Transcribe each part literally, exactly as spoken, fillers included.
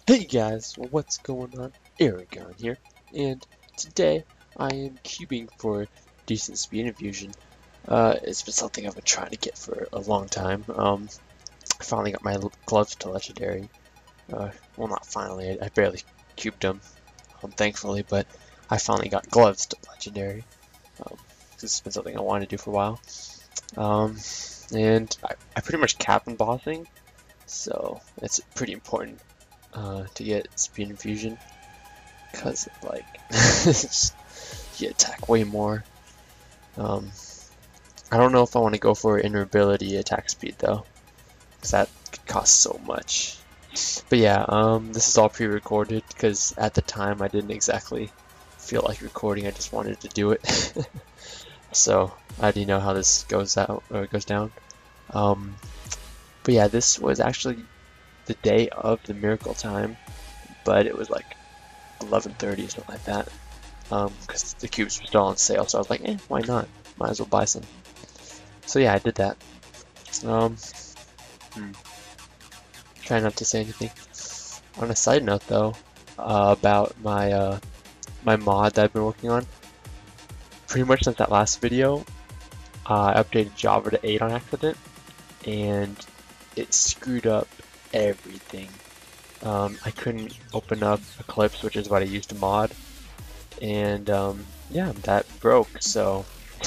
Hey guys, what's going on? Aragon here, and today I am cubing for decent speed infusion. Uh, it's been something I've been trying to get for a long time. Um, I finally got my gloves to legendary. Uh, well, not finally. I, I barely cubed them, um, thankfully, but I finally got gloves to legendary. Um, this has been something I wanted to do for a while. Um, and I, I pretty much cap in bossing, so it's pretty important. Uh, to get speed infusion, because like you attack way more. Um, I don't know if I want to go for inner ability attack speed though, because that costs so much. But yeah, um, this is all pre-recorded because at the time I didn't exactly feel like recording. I just wanted to do it. So I already know how this goes out or goes down. Um, but yeah, this was actually the day of the miracle time, but it was like eleven thirty, something like that, um, because the cubes were still on sale, so I was like, eh, why not? Might as well buy some. So yeah, I did that. Um, hmm. Try not to say anything. On a side note though, uh, about my uh, my mod that I've been working on, pretty much since that last video, uh, I updated Java to eight on accident, and it screwed up everything. Um, I couldn't open up Eclipse, which is what I used to mod, and um, yeah, that broke, so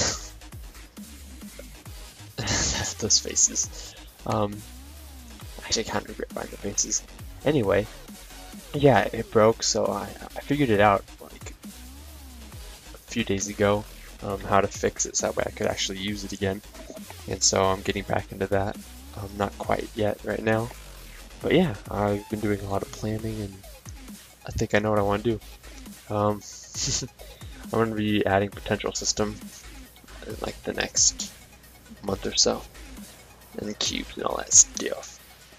that's those faces. Um, actually, I can't regret buying the faces. Anyway, yeah, it broke, so I, I figured it out like a few days ago, um, how to fix it so that way I could actually use it again, and so I'm getting back into that. Um, not quite yet right now. But yeah, I've been doing a lot of planning, and I think I know what I want to do. Um, I'm going to be adding potential system in like the next month or so, and the cubes and all that stuff.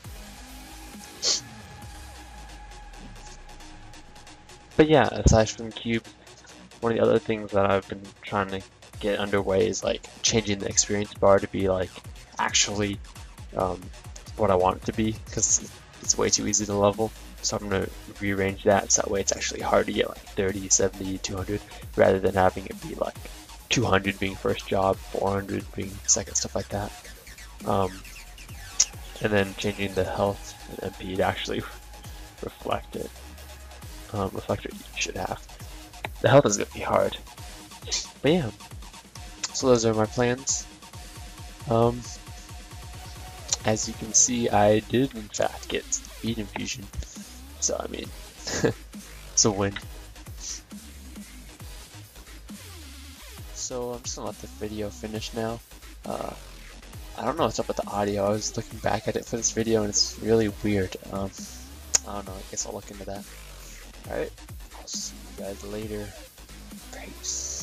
But yeah, aside from cubes, one of the other things that I've been trying to get underway is like changing the experience bar to be like actually um, what I want it to be, because it's way too easy to level. So I'm going to rearrange that so that way it's actually hard to get like thirty, seventy, two hundred, rather than having it be like two hundred being first job, four hundred being second, stuff like that. Um, and then changing the health and M P to actually reflect it. Um, reflect what you should have. The health is going to be hard. But yeah, so those are my plans. Um, As you can see, I did in fact get speed infusion, so I mean, it's a win. So I'm just gonna let the video finish now. Uh, I don't know what's up with the audio. I was looking back at it for this video and it's really weird. Um, I don't know, I guess I'll look into that. Alright, I'll see you guys later. Peace.